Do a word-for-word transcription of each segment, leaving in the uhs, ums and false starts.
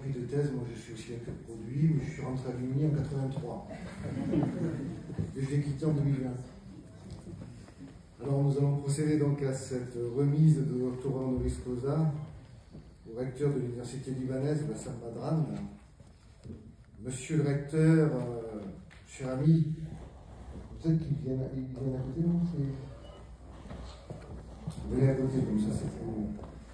repris de thèse, moi je suis aussi un peu de produit, mais je suis rentré à l'U M I en quatre-vingt-trois. Et je l'ai quitté en deux mille vingt. Alors nous allons procéder donc à cette remise de doctorat honoris causa au recteur de l'université libanaise, Bassam Badran. Monsieur le recteur, euh, cher ami, peut-être qu'il vient, il vient à côté, non? Venez à côté, comme ça c'est très bon.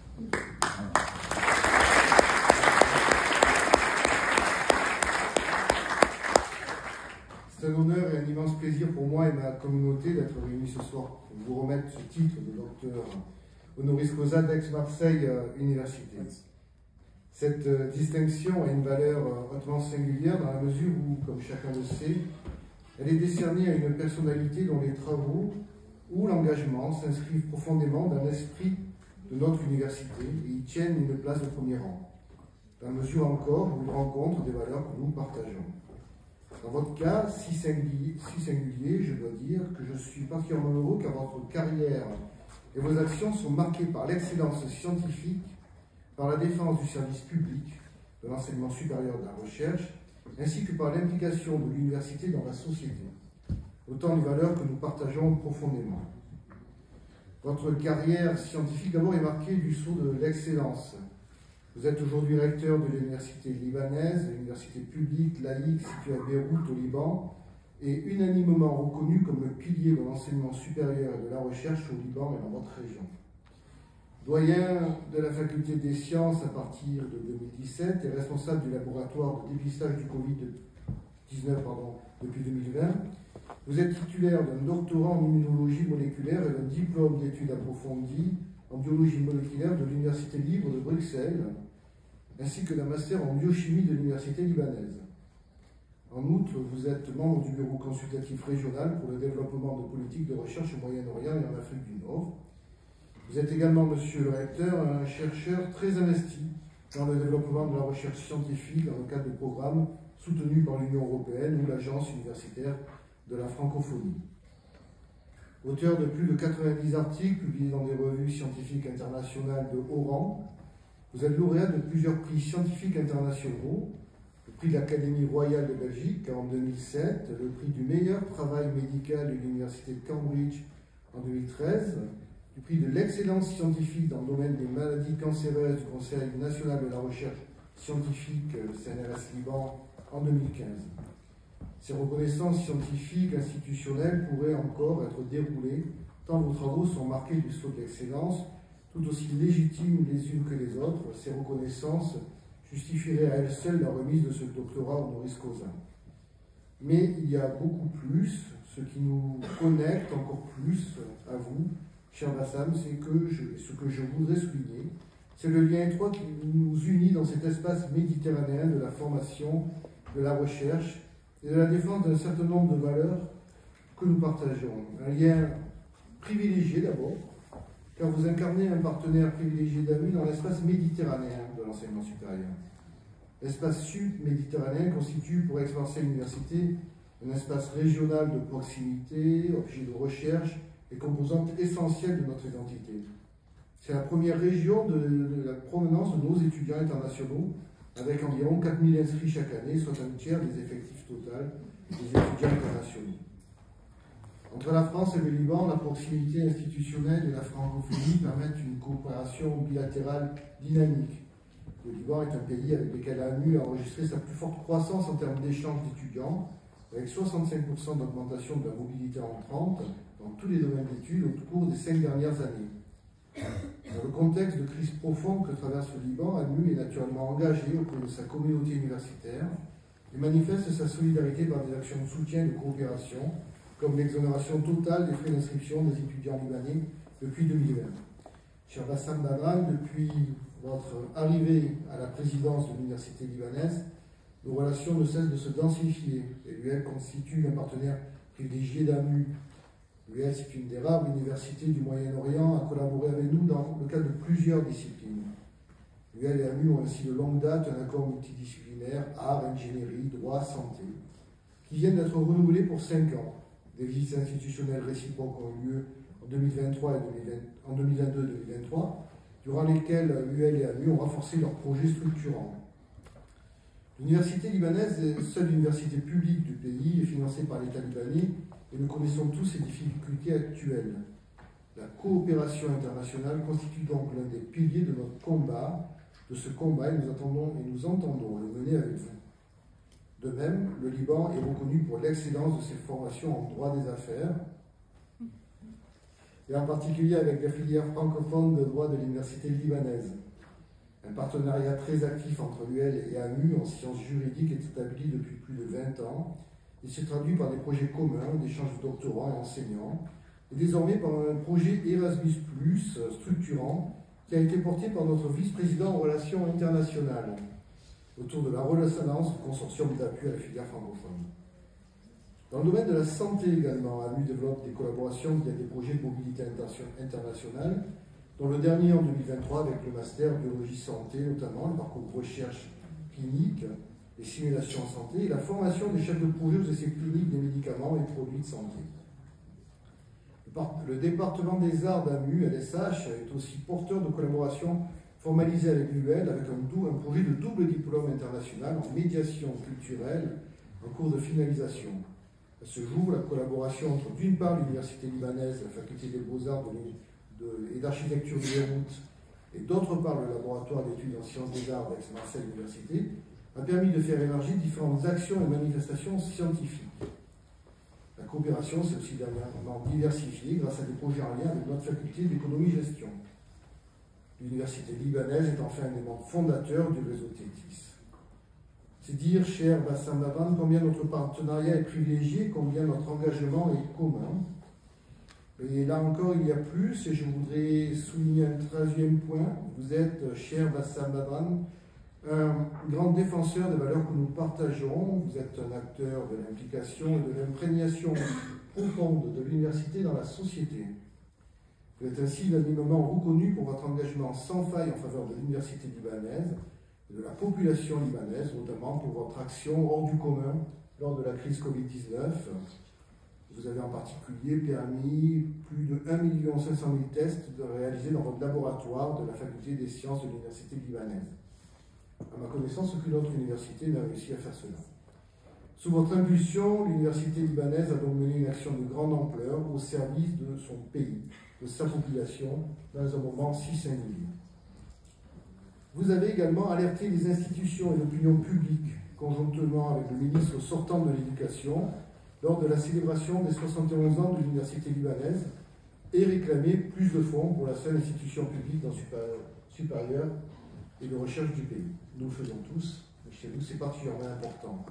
C'est un honneur et un immense plaisir pour moi et ma communauté d'être réunis ce soir pour vous remettre ce titre de docteur honoris causa d'Aix-Marseille Université. Cette euh, distinction a une valeur euh, hautement singulière dans la mesure où, comme chacun le sait, elle est décernée à une personnalité dont les travaux ou l'engagement s'inscrivent profondément dans l'esprit de notre université et y tiennent une place de premier rang, dans la mesure encore où ils rencontrent des valeurs que nous partageons. Dans votre cas, si singulier, si singulier, je dois dire que je suis particulièrement heureux car votre carrière et vos actions sont marquées par l'excellence scientifique, par la défense du service public, de l'enseignement supérieur et de la recherche, ainsi que par l'implication de l'université dans la société. Autant de valeurs que nous partageons profondément. Votre carrière scientifique d'abord est marquée du sceau de l'excellence. Vous êtes aujourd'hui recteur de l'université libanaise, l'université publique laïque située à Beyrouth au Liban, et unanimement reconnue comme le pilier de l'enseignement supérieur et de la recherche au Liban et dans votre région. Doyen de la faculté des sciences à partir de deux mille dix-sept et responsable du laboratoire de dépistage du Covid dix-neuf pardon, depuis deux mille vingt, vous êtes titulaire d'un doctorat en immunologie moléculaire et d'un diplôme d'études approfondies en biologie moléculaire de l'Université libre de Bruxelles, ainsi que d'un master en biochimie de l'Université libanaise. En outre, vous êtes membre du bureau consultatif régional pour le développement de politiques de recherche au Moyen-Orient et en Afrique du Nord. Vous êtes également, monsieur le recteur, un chercheur très investi dans le développement de la recherche scientifique dans le cadre de programmes soutenus par l'Union européenne ou l'Agence universitaire de la francophonie. Auteur de plus de quatre-vingt-dix articles publiés dans des revues scientifiques internationales de haut rang, vous êtes lauréat de plusieurs prix scientifiques internationaux, le prix de l'Académie royale de Belgique en deux mille sept, le prix du meilleur travail médical de l'Université de Cambridge en deux mille treize, le prix de l'excellence scientifique dans le domaine des maladies cancéreuses du Conseil national de la recherche scientifique, le C N R S Liban, en deux mille quinze. Ces reconnaissances scientifiques institutionnelles pourraient encore être déroulées, tant vos travaux sont marqués du sceau de l'excellence, tout aussi légitimes les unes que les autres. Ces reconnaissances justifieraient à elles seules la remise de ce doctorat honoris causa. Mais il y a beaucoup plus, ce qui nous connecte encore plus à vous, cher Bassam, c'est que je, ce que je voudrais souligner, c'est le lien étroit qui nous unit dans cet espace méditerranéen de la formation, de la recherche et de la défense d'un certain nombre de valeurs que nous partageons. Un lien privilégié d'abord, car vous incarnez un partenaire privilégié d'A M U dans l'espace méditerranéen de l'enseignement supérieur. L'espace sud-méditerranéen constitue pour Aix-Marseille Université un espace régional de proximité, objet de recherche et composante essentielle de notre identité. C'est la première région de, de la provenance de nos étudiants internationaux, avec environ quatre mille inscrits chaque année, soit un tiers des effectifs totaux des étudiants internationaux. Entre la France et le Liban, la proximité institutionnelle et la francophonie permettent une coopération bilatérale dynamique. Le Liban est un pays avec lequel l'A M U a enregistré sa plus forte croissance en termes d'échanges d'étudiants, avec soixante-cinq pour cent d'augmentation de la mobilité entrante dans tous les domaines d'études au cours des cinq dernières années. Dans le contexte de crise profonde que traverse le Liban, A M U est naturellement engagé auprès de sa communauté universitaire et manifeste sa solidarité par des actions de soutien et de coopération, comme l'exonération totale des frais d'inscription des étudiants libanais depuis deux mille vingt. Cher Bassam Badran, depuis votre arrivée à la présidence de l'université libanaise, nos relations ne cessent de se densifier et l'U L constitue un partenaire privilégié d'A M U. L'U L, c'est une des rares universités du Moyen-Orient à collaborer avec nous dans le cadre de plusieurs disciplines. L'U L et A M U ont ainsi de longue date un accord multidisciplinaire, art, ingénierie, droit, santé, qui viennent d'être renouvelés pour cinq ans. Des visites institutionnelles réciproques ont eu lieu en deux mille vingt-trois et en deux mille vingt-deux deux mille vingt-trois, durant lesquelles l'U L et A M U ont renforcé leurs projets structurants. L'université libanaise est la seule université publique du pays et financée par l'État libanais, et nous connaissons tous ses difficultés actuelles. La coopération internationale constitue donc l'un des piliers de notre combat, de ce combat, et nous attendons et nous entendons le mener avec vous. De même, le Liban est reconnu pour l'excellence de ses formations en droit des affaires, et en particulier avec la filière francophone de droit de l'université libanaise. Un partenariat très actif entre l'U L et A M U en sciences juridiques est établi depuis plus de vingt ans. Il se traduit par des projets communs d'échange de doctorants et enseignants, et désormais par un projet Erasmus plus, structurant, qui a été porté par notre vice-président en relations internationales, autour de la renaissance du consortium d'appui à la filière francophone. Dans le domaine de la santé également, A M U développe des collaborations via des projets de mobilité internationale, dont le dernier en deux mille vingt-trois avec le master biologie santé, notamment le parcours de recherche clinique, les simulations en santé et la formation des chefs de projet aux essais cliniques des médicaments et produits de santé. Le département des arts d'A M U, L S H, est aussi porteur de collaboration formalisée avec l'U L avec un, dou un projet de double diplôme international en médiation culturelle en cours de finalisation. À ce jour, la collaboration entre d'une part l'Université libanaise, la Faculté des Beaux-Arts de, de, et d'Architecture de Beyrouth, et d'autre part le laboratoire d'études en sciences des arts d'Aix-Marseille Université, a permis de faire émerger différentes actions et manifestations scientifiques. La coopération s'est aussi dernièrement diversifiée grâce à des projets en lien avec notre faculté d'économie-gestion. L'université libanaise est enfin un des membres fondateurs du réseau TETIS. C'est dire, cher Bassam Laban, combien notre partenariat est privilégié, combien notre engagement est commun. Et là encore, il y a plus, et je voudrais souligner un troisième point. Vous êtes, cher Bassam Laban, un grand défenseur des valeurs que nous partageons. Vous êtes un acteur de l'implication et de l'imprégnation profonde de l'université dans la société. Vous êtes ainsi unanimement reconnu pour votre engagement sans faille en faveur de l'université libanaise et de la population libanaise, notamment pour votre action hors du commun lors de la crise Covid dix-neuf. Vous avez en particulier permis plus de un million cinq cent mille tests de réaliser dans votre laboratoire de la faculté des sciences de l'université libanaise. À ma connaissance, aucune autre université n'a réussi à faire cela. Sous votre impulsion, l'université libanaise a donc mené une action de grande ampleur au service de son pays, de sa population, dans un moment si singulier. Vous avez également alerté les institutions et l'opinion publique, conjointement avec le ministre sortant de l'Éducation, lors de la célébration des soixante et onze ans de l'université libanaise, et réclamé plus de fonds pour la seule institution publique dans supérieure et de recherche du pays. Nous le faisons tous, mais chez nous c'est particulièrement important.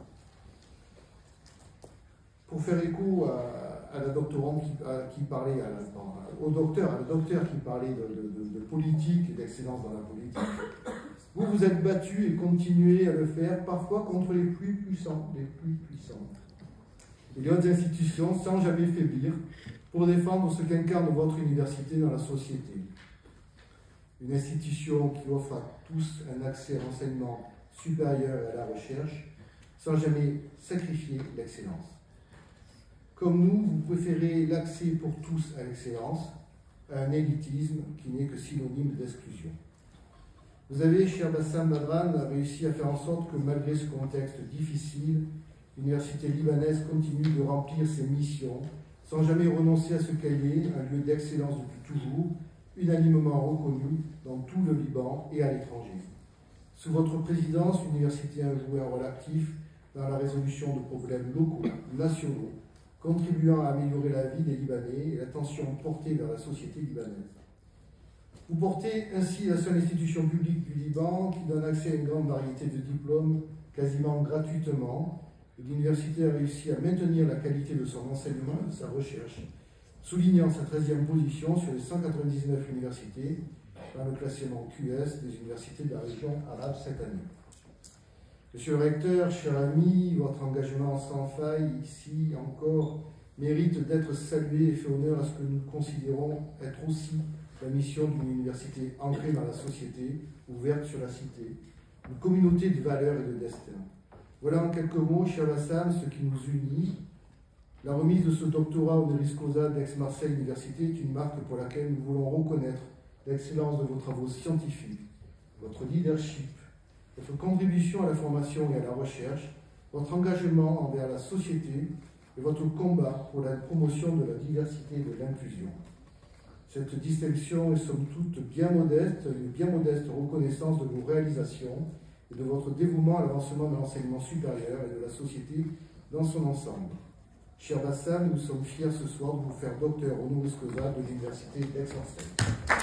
Pour faire écho à, à la doctorante qui, à, qui parlait, à la, au docteur, à le docteur qui parlait de, de, de, de politique et d'excellence dans la politique, vous vous êtes battu et continuez à le faire, parfois contre les plus puissants, les plus puissants. Et les autres institutions, sans jamais faiblir, pour défendre ce qu'incarne votre université dans la société. Une institution qui offre à tous un accès à l'enseignement supérieur et à la recherche, sans jamais sacrifier l'excellence. Comme nous, vous préférez l'accès pour tous à l'excellence, à un élitisme qui n'est que synonyme d'exclusion. Vous avez, cher Bassam Madran, réussi à faire en sorte que malgré ce contexte difficile, l'université libanaise continue de remplir ses missions, sans jamais renoncer à ce qu'elle est, un lieu d'excellence depuis toujours, unanimement reconnu dans tout le Liban et à l'étranger. Sous votre présidence, l'université a joué un rôle actif dans la résolution de problèmes locaux, nationaux, contribuant à améliorer la vie des Libanais et l'attention portée vers la société libanaise. Vous portez ainsi la seule institution publique du Liban qui donne accès à une grande variété de diplômes quasiment gratuitement. L'université a réussi à maintenir la qualité de son enseignement et de sa recherche, soulignant sa treizième position sur les cent quatre-vingt-dix-neuf universités dans le classement Q S des universités de la région arabe cette année. Monsieur le recteur, cher ami, votre engagement sans faille ici encore mérite d'être salué et fait honneur à ce que nous considérons être aussi la mission d'une université ancrée dans la société, ouverte sur la cité, une communauté de valeurs et de destin. Voilà en quelques mots, cher Bassam, ce qui nous unit. La remise de ce doctorat honoris causa d'Aix-Marseille Université est une marque pour laquelle nous voulons reconnaître l'excellence de vos travaux scientifiques, votre leadership votre contribution à la formation et à la recherche, votre engagement envers la société et votre combat pour la promotion de la diversité et de l'inclusion. Cette distinction est somme toute bien modeste, une bien modeste reconnaissance de vos réalisations et de votre dévouement à l'avancement de l'enseignement supérieur et de la société dans son ensemble. Cher Bassam, nous sommes fiers ce soir de vous faire docteur honoris causa de l'Université d'Aix-Marseille.